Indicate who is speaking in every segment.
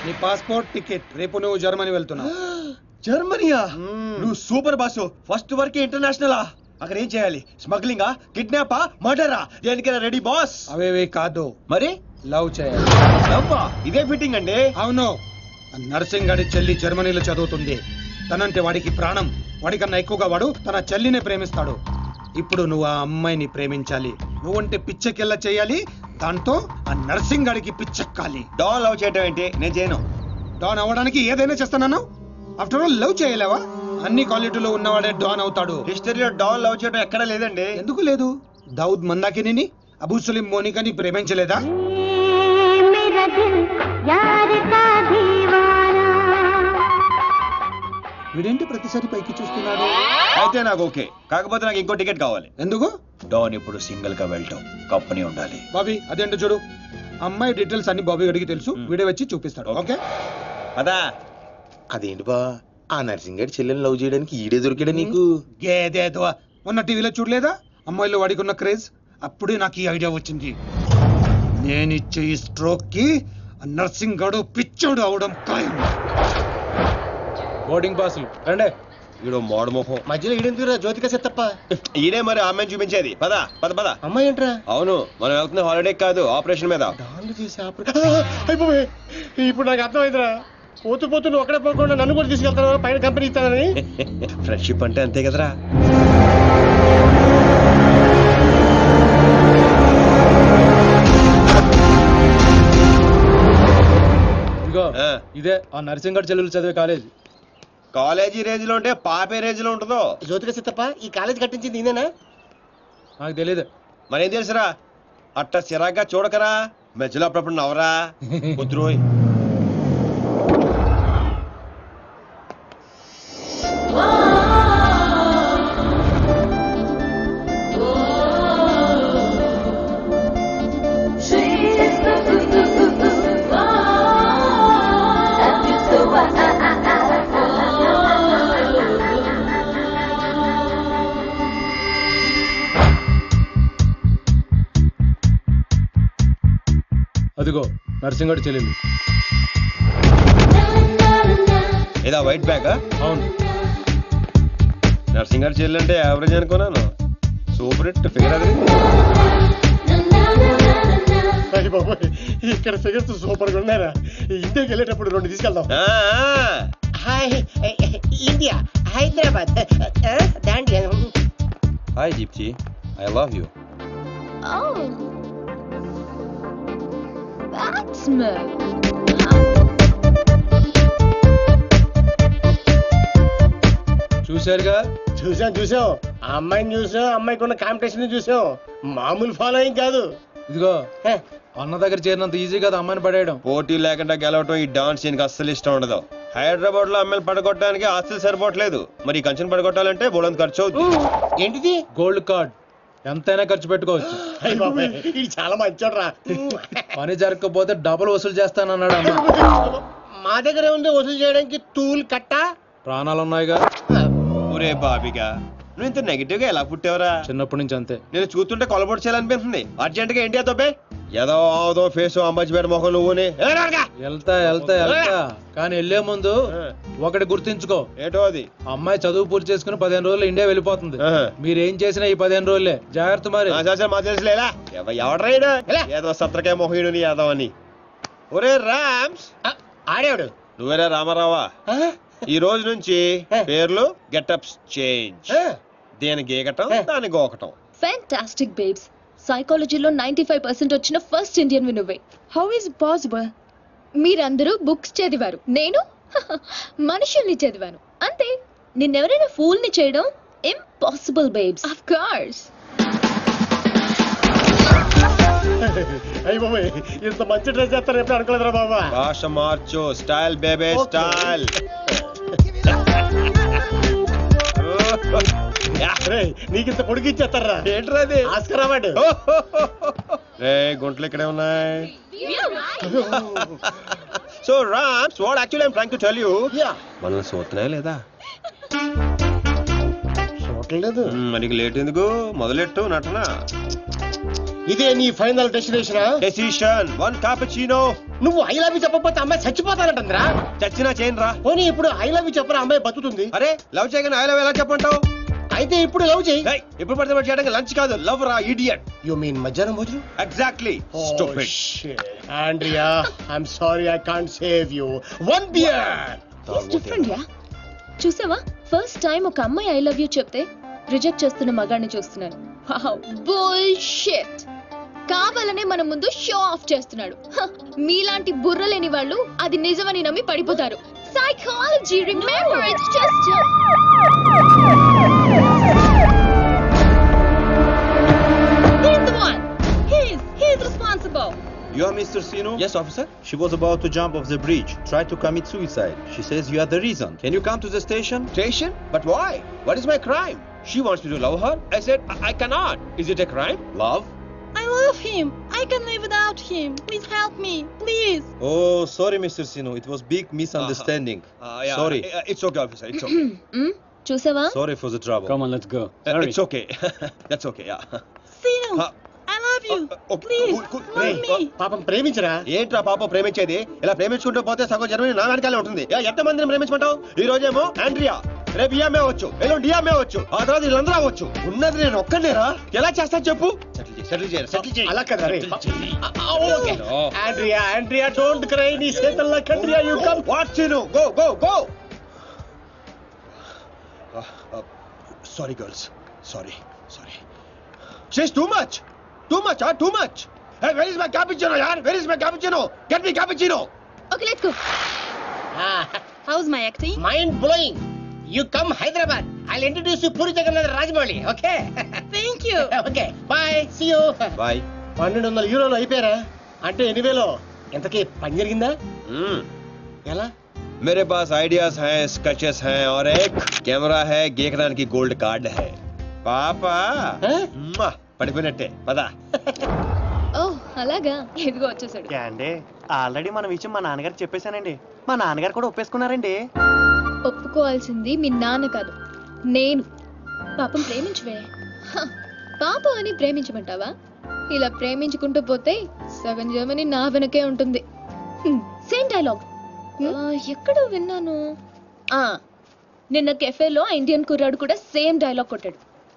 Speaker 1: నీ passport ticket, రేపు నువ్వు జర్మనీ వెళ్తున్నావు.
Speaker 2: జర్మనీయా? నువ్వు సూపర్ బాసు. ఫస్ట్ వరకు ఇంటర్నేషనలా? అక్కడ ఏం చేయాలి? స్మగ్లింగా, కిడ్నాపా, మర్డరా? దేనికైనా రెడీ బాస్.
Speaker 1: అవేవి కాదు,
Speaker 2: మరి
Speaker 1: లవ్ చేయాలి.
Speaker 2: లవ్వా? ఇదే ఫిట్టింగ్ అండి.
Speaker 1: అవును, నర్సింగ్ గాడి చెల్లి జర్మనీలో చదువుతుంది. తనంటే వాడికి ప్రాణం. వాడికన్నా ఎక్కువగా వాడు తన చెల్లినే ప్రేమిస్తాడు. ఇప్పుడు నువ్వు ఆ అమ్మాయిని ప్రేమించాలి. నువ్వంటే పిచ్చెకెళ్ళ చేయాలి. దాంతో ఆ నర్సింగ్ గాడికి పిచ్చెక్కాలి.
Speaker 2: డాన్ లవ్ చేయటం ఏంటి? నేను చేయను.
Speaker 1: డాన్ అవ్వడానికి ఏదైనా చేస్తాను. ఆఫ్టర్ ఆల్ లవ్ చేయలేవా? అన్ని క్వాలిటీలో ఉన్నవాడే డాన్ అవుతాడు.
Speaker 2: హిస్టరీలో డాన్ లవ్ చేయడం ఎక్కడా లేదండి.
Speaker 1: ఎందుకు లేదు? దావుద్ మందాకిని, అబూ సలీం మోనికాని ప్రేమించలేదా? వీడేంటి ప్రతిసారి పైకి చూస్తున్నాడు?
Speaker 2: అయితే నాకు ఓకే, కాకపోతే నాకు ఇంకో టికెట్ కావాలి.
Speaker 1: ఎందుకు?
Speaker 2: డాన్ ఇప్పుడు సింగిల్ గా వెళ్ళటం, కంపెనీ ఉండాలి.
Speaker 1: బాబీ అదేంటో చూడు. అమ్మాయి డీటెయిల్స్ అన్ని బాబీ గడికి తెలుసు. వీడే వచ్చి చూపిస్తాడు. ఓకే
Speaker 2: అదా?
Speaker 3: అదేంటి బా, ఆ నర్సింగ్ గారి చెల్లెని లవ్ చేయడానికి ఈడే దొరికాడా నీకు?
Speaker 1: గేదేదో మొన్న టీవీలో చూడలేదా అమ్మాయిలో వాడికి ఉన్న క్రేజ్? అప్పుడే నాకు ఈ ఐడియా వచ్చింది. నేను ఇచ్చే ఈ స్ట్రోక్ కి నర్సింగ్ గడు పిచ్చోడు అవడం ఖాయం. బోర్డింగ్ పాసులు రండి.
Speaker 2: ఈడో మోడ మొహం.
Speaker 3: మధ్యలో ఈడెందుకురా జ్యోతిక సెత్తప్ప?
Speaker 2: ఈడే మరి అమ్మాయిని చూపించేది. పద పద పద.
Speaker 3: అమ్మాయి ఏంట్రా?
Speaker 2: అవును, మనం వెళ్తున్న హాలిడే కాదు, ఆపరేషన్ మీద.
Speaker 3: డాన్లు చేసి అయిపోయి ఇప్పుడు నాకు అర్థమైందిరా. పోతూ పోతూ నువ్వు ఒక్కడే పోకుండా నన్ను కూడా తీసుకెళ్తాను, పైన కంపెనీ ఇస్తానని.
Speaker 2: ఫ్రెండ్షిప్ అంటే అంతే కదరా.
Speaker 1: ఇదిగో ఇదే ఆ నర్సింగ్ గడు చెల్లెలు చదివే కాలేజ్.
Speaker 2: కాలేజీ రేంజ్ లో ఉంటే పాపే రేంజ్ లో ఉంటుందో.
Speaker 3: జ్యోతిక సెత్తప్ప ఈ కాలేజ్ కట్టించింది నేనేనా?
Speaker 1: నాకు తెలియదు.
Speaker 2: మరేం తెలుసురా? అట్ట చిరాగ్గా చూడకరా, మధ్యలో అప్పుడప్పుడు నవరా కుదురోయ్.
Speaker 1: అదిగో నర్సింగ్ గడు చెల్లెలు.
Speaker 2: ఏదా వైట్ బ్యాగ్?
Speaker 1: అవును.
Speaker 2: నర్సింగ్ గారు చెల్లంటే యావరేజ్ అనుకున్నాను. సూపర్ హిట్ ఫిగర్ అది.
Speaker 3: ఇక్కడ ఫిగర్స్ సూపర్ గా ఉన్నారా? ఇండియాకి వెళ్ళేటప్పుడు 2 తీసుకెళ్దాం. ఇండియా, హైదరాబాద్, దాండియా.
Speaker 2: హాయ్ జీప్జీ, ఐ లవ్ యూ.
Speaker 1: చూశారుగా?
Speaker 3: చూసాం. ఆ అమ్మాయిని చూసాం, అమ్మాయికి ఉన్న కాంపిటీషన్ చూసాం. మామూలు ఫాలోయింగ్ కాదు.
Speaker 1: ఇదిగో అన్న దగ్గర చేరినంత ఈజీ కదా అమ్మాయిని పడేయడం.
Speaker 2: పోటీ లేకుండా గెలవటం ఈ డాన్స్ సీన్కి అస్సలు ఇష్టం ఉండదు. హైదరాబాద్ లో అమ్మాయిలు పడగొట్టడానికి ఆస్తులు సరిపోవట్లేదు, మరి ఈ కంచెను పడగొట్టాలంటే బోళంత ఖర్చు అవుతుంది.
Speaker 3: ఏంటిది?
Speaker 1: Gold card. ఎంతైనా ఖర్చు పెట్టుకోవచ్చు.
Speaker 3: ఇది చాలా మంచోడ్రా.
Speaker 1: పని జరగకపోతే డబుల్ వసూలు చేస్తానన్నాడు అన్న.
Speaker 3: మా దగ్గర ఉంది వసూలు చేయడానికి తూల్ కట్ట.
Speaker 1: ప్రాణాలు ఉన్నాయిగా.
Speaker 2: ఒరే బాబిగా, నువ్వు ఇంత నెగిటివ్ గా ఎలా పుట్టావరా?
Speaker 1: చిన్నప్పటి నుంచి అంతే.
Speaker 2: నేను చూస్తుంటే కొలబొట్టు చేయాలనిపిస్తుంది. అర్జెంట్ గా ఇండియా తోపే. ఏదో ఆదో ఫేస్ అంబాజీపేట మొహం నువ్వుని.
Speaker 1: వెళ్తా కానీ వెళ్లే ముందు ఒకటి గుర్తించుకో.
Speaker 2: ఏటో అది?
Speaker 1: అమ్మాయి చదువు పూర్తి చేసుకుని 15 రోజులు ఇండియా వెళ్ళిపోతుంది. మీరేం చేసినా ఈ 15 రోజులే జాగ్రత్త. మరి
Speaker 2: మా తెలుసులేలా ఎవడ్రాయిడా ఏదో సత్రకాయ మొహీడు యాదవ్ అని. ఒరే రామ్స్,
Speaker 3: ఆడేవాడు
Speaker 2: నువ్వేరా రామారావా? ఈ రోజు నుంచి పేర్లు గెటప్స్ చేంజ్. దేని గీకటం, దాని గోకటం.
Speaker 4: Fantastic babes. సైకాలజీలో 95% వచ్చిన ఫస్ట్ ఇండియన్ నువ్వే. How is possible? మీరందరూ బుక్స్ చదివారు, నేను మనుషుల్ని చదివాను అంతే. నిన్నెవరైనా ఫూల్ ని చేయడం ఇంపాసిబుల్ బేబ్స్. Of course.
Speaker 3: అయ్య ఇంత మంచి డ్రెస్ చేస్తారు ఎప్పుడు అనుకోలేదురా బాబా.
Speaker 2: భాష మార్చు, స్టైల్ బేబే స్టైల్.
Speaker 3: నీకింత పొడిగిచ్చేస్తారా?
Speaker 2: ఏంట్రా అది?
Speaker 3: Oscar award.
Speaker 2: రే గుంటలు ఇక్కడే ఉన్నాయి. So Rams, what actually I'm trying to tell you, మనల్ని చూస్తున్నాయా లేదా?
Speaker 3: చూడలేదు.
Speaker 2: మనకి లేట్ ఎందుకు, మొదలెట్టు నటన.
Speaker 3: ఇదే నీ ఫైనల్ డెస్టినేషనా?
Speaker 2: Decision 1 cappuccino.
Speaker 3: నువ్వు ఐ లవ్ యూ చెప్పకపోతే అమ్మాయి చచ్చిపోతానంటుందిరా.
Speaker 2: చచ్చినా చేయను రా.
Speaker 3: పోనీ ఇప్పుడు ఐ లవ్ యూ చెప్పరా అమ్మాయి బతుకుతుంది.
Speaker 2: అరే లవ్ చేయగానే ఐ లవ్ ఎలా చెప్పంటావు?
Speaker 3: అయితే ఇప్పుడు లవ్ చేయి.
Speaker 2: ఇప్పుడు పడితే పడి చేయడానికి లంచ్ కాదు, లవ్ రా ఇడియట్.
Speaker 3: యు మీన్ మధ్యాహ్నం భోజనం?
Speaker 2: Exactly. Stupid.
Speaker 3: Andrea, I'm sorry I can't save you. One beer.
Speaker 4: It's different ya. చూసావా, ఫస్ట్ టైం ఒక అమ్మాయి ఐ లవ్ యూ చెప్తే రిజెక్ట్ చేస్తున్న మగాడిని చూస్తున్నాను. బుల్షిట్. కావాలనే మన ముందు షో ఆఫ్ చేస్తున్నాడు. మీలాంటి బుర్ర లేని వాళ్ళు అది నిజమని నమ్మి పడిపోతారు. Psychology, remember, it's just he's the one. He's responsible.
Speaker 5: You are Mr. Sino?
Speaker 2: Yes, officer.
Speaker 5: She was about to jump off the bridge, tried to commit suicide. She says you are the reason. Can you come to the station?
Speaker 2: Station? But why? What is my crime? She wants me to love her. I said I cannot. Is it a crime?
Speaker 5: Love?
Speaker 6: I love him. I can live without him. Please help me. Please.
Speaker 5: Oh, sorry, Mr. Sino. It was big misunderstanding.
Speaker 2: Yeah.
Speaker 5: Sorry.
Speaker 2: It's okay, officer. It's okay.
Speaker 4: చూసావా?
Speaker 5: Sorry for the trouble.
Speaker 7: Come on, let's go.
Speaker 2: It's okay. That's okay. Yeah.
Speaker 6: Sino, I love you. Please, love me.
Speaker 3: పాపం ప్రేమించరా.
Speaker 2: ఏంట్రా పాప ప్రేమించేది? ఇలా ప్రేమించుకుంటూ పోతే సగం Germany నా వెనకాలే ఉంటుంది. ఎంతమందిని ప్రేమించమంటావు? ఈ రోజేమో ఆండ్రియా, రేపు ఈఎంఏ అవచ్చు, ఎల్లుండి డిఎంఏ అవచ్చు, ఆ తర్వాత వీళ్ళందరూ అవచ్చు. ఉన్నది నేను ఒక్కనేరా. ఎలా చేస్తా చెప్పు? సెటిల్ చేయి.
Speaker 3: అలా కదా రే. ఓకే. Andrea don't cry. నీ చేతల్లో కండ్రియా you come.
Speaker 2: What scene? Go. Sorry girls. Sorry. She's too much. Too much. Hey, where is my cappuccino, yaar? Where is my cappuccino? Get me cappuccino.
Speaker 4: Okay, let's go.
Speaker 6: How's my acting?
Speaker 3: Mind blowing. You come Hyderabad. I'll introduce you Puri Jagannadh Rajamouli. Okay.
Speaker 6: Thank you.
Speaker 3: Okay. Bye. See you.
Speaker 5: Bye.
Speaker 3: 1200 యూరోలు అయిపోయారా? అంటే 8000. ఎంతకీ పని జరిగిందా? ఎలా?
Speaker 2: मेरे पास ideas हैं, sketches हैं और एक कैमरा है, गेकरान की गोल्ड कार्ड है. पापा పడిపోయినట్టే పదా.
Speaker 4: ఓ అలాగా, ఇదిగో వచ్చేసాడు.
Speaker 8: అండి ఆల్రెడీ మన విషయం మా నాన్నగారు చెప్పేశానండి. మా నాన్నగారు కూడా ఒప్పేసుకున్నారండి.
Speaker 4: ఒప్పుకోవాల్సింది మీ నాన్న కాదు, నేను. పాపం ప్రేమించవే. పాపం అని ప్రేమించమంటావా? ఇలా ప్రేమించుకుంటూ పోతే సగం జర్మనీ నా వెనకే ఉంటుంది. సేమ్ డైలాగ్ ఎక్కడో విన్నాను. నిన్న కెఫేలో ఇండియన్ కుర్రాడు కూడా సేమ్ డైలాగ్ కొట్టాడు.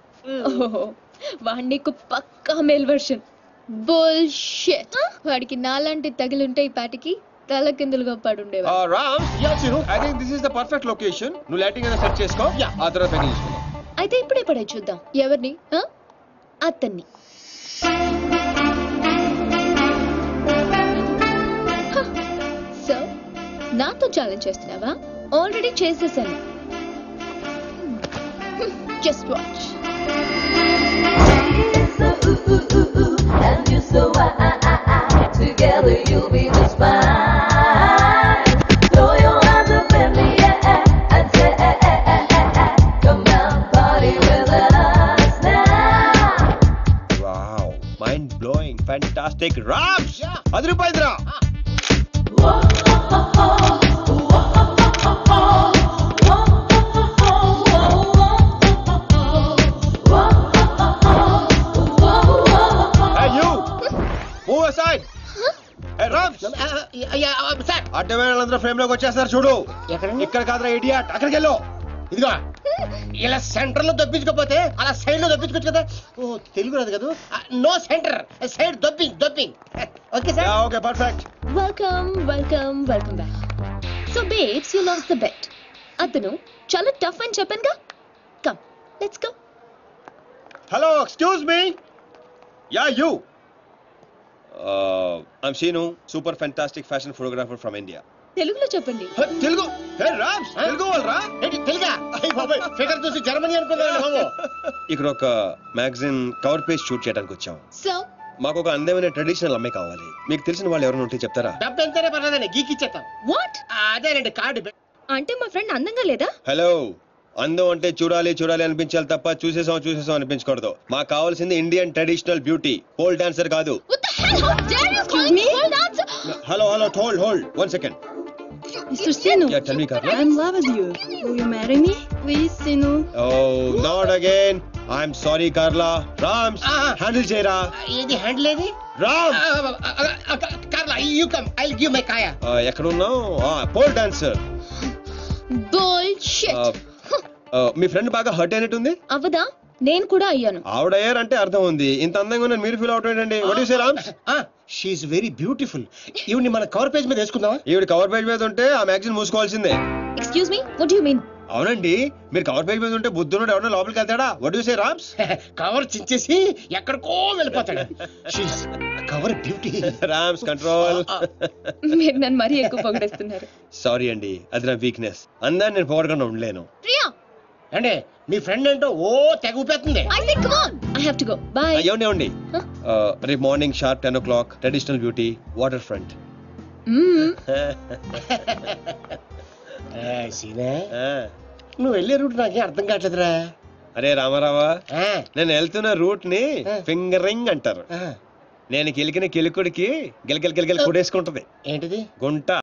Speaker 4: వాడి నీకు పక్కా మేల్ వర్షన్. బుల్షిట్. వాడికి నాలాంటి తగిలుంటే ఈ పాటికి తల కిందులుగా పడుండేవా.
Speaker 2: Ram, I think this is the perfect location. నువ్వు లైటింగ్ అయినా సెట్ చేసుకో, ఆ తర్వాత పైకి తీసుకుందాం.
Speaker 4: అయితే ఇప్పుడే పడే చూద్దాం. ఎవరిని? అతన్ని. సో నాతో ఛాలెంజ్ చేస్తున్నావా? ఆల్రెడీ చేసేసాను. Just watch.
Speaker 9: And you so I together you'll be just fine. Throw your hands up in the air and say, come down, party with us now.
Speaker 2: Wow, mind blowing, fantastic. Ram, అది రూపాయిరా. అడ్డమేళ్ళందరూ frame లోకి వచ్చేస్తారు చూడు. ఇక్కడ కాదురా idiot, అక్కడికి వెళ్ళు.
Speaker 3: ఇదిగో ఇలా సెంటర్ లో దొప్పించుకోపోతే అలా సైడ్ లో దొప్పించుకోవచ్చు కదా. ఓ తెలుగు రాదు కదా. No center, side dropping. Okay sir.
Speaker 2: Okay, perfect.
Speaker 4: Welcome back. So babes, you lost the bet. అతను చాలా టఫ్ అని చెప్పానుగా. Come, let's go.
Speaker 2: Hello, excuse me. Ya, you. I'm Shinu, super fantastic fashion photographer from India.
Speaker 4: తెలుగులో చెప్పండి.
Speaker 2: తెలుగు? హే రామ్స్, తెలుగు వాళ్ళరా?
Speaker 3: ఏంటి తెలుగా? అయ్య బాబాయ్, ఫిగర్ చూసి జర్మనీ అనుకున్నాను బాబు.
Speaker 2: ఇక్కడ ఒక మ్యాగజైన్ కవర్ పేజ్ షూట్ చేయడానికి వచ్చాం.
Speaker 4: సో
Speaker 2: మాకు ఒక అందమైన ట్రెడిషనల్ అమ్మాయి కావాలి. మీకు తెలిసిన వాళ్ళు ఎవరైనా ఉంటే చెప్తారా?
Speaker 3: డబ్బు ఎంతైనా పర్లేదండి, గీకిచ్చేస్తాం.
Speaker 4: వాట్?
Speaker 3: అదేనండి కార్డు.
Speaker 4: అంటే మా ఫ్రెండ్ అందంగా లేదా?
Speaker 2: హలో, అందం అంటే చూడాలి అనిపించాలి తప్ప చూసేసాం అనిపించకూడదు. మాకు కావాల్సింది Indian traditional beauty, pole dancer కాదు. Hello, hold 1 second.
Speaker 6: Mr. Sino,
Speaker 2: Tell me, Carla.
Speaker 6: I'm in love with you. Will you marry me? Please, Sino.
Speaker 2: Oh, not again. I'm sorry Carla. Rams handle చేయరా.
Speaker 3: ఇది handle ఏది?
Speaker 2: Ram
Speaker 3: Carla you come I will give my కాయా.
Speaker 2: ఎక్కడ ఉన్నావు? Pole dancer.
Speaker 4: Bullshit.
Speaker 2: మీ friend బాగా hurt అయినట్టుంది.
Speaker 4: అవదా? నేను కూడా అయ్యాను.
Speaker 2: ఆవిడయ్యారంటే అర్థం ఉంది. ఇంత అందంగా ఉన్న మీరు ఫీల్ అవుట్ ఏంటండి? What you say Rams?
Speaker 3: She's very beautiful. ఈవిడ్ని మన కవర్ పేజ్ మీద వేసుకుందామా?
Speaker 2: ఈవిడ కవర్ పేజ్ మీద ఉంటే ఆ మ్యాగజైన్ మూసుకోవాల్సిందే.
Speaker 4: Excuse me, what do you mean?
Speaker 2: అవునండి, మీరు కవర్ పేజ్ మీద ఉంటే బుద్ధుడు ఎవడో లోపలికి వెళ్తాడా? What you say Rams?
Speaker 3: Cover చించేసి ఎక్కడికో వెళ్ళిపోతాడు. She's cover beauty.
Speaker 2: Rams control.
Speaker 4: మీరు నన్ను మరీ ఎక్కువ పొగిడేస్తున్నారు.
Speaker 2: సారీ అండి, అది నా వీక్నెస్. అందరిని నేను పొగడకుండా ఉండలేను.
Speaker 4: ప్రియా
Speaker 3: అంటే మీ ఫ్రెండ్ ఏంటో ఓ తెగ ఊపేస్తుంది.
Speaker 4: I say come on. I have to go. Bye.
Speaker 2: ఏమండి రేపు morning sharp 10 o'clock traditional beauty water front.
Speaker 3: సీనే నువ్వు వెళ్ళే రూట్ నాకే అర్థం కావట్లేదురా.
Speaker 2: అరే రామారావా, నేను వెళ్తున్న రూట్ ని ఫింగరింగ్ అంటారు. నేను కెలికిన కెలుకుడికి గిలగిల గిలగిల కొడేసుకుంటది.
Speaker 3: ఏంటిది?
Speaker 2: గుంట.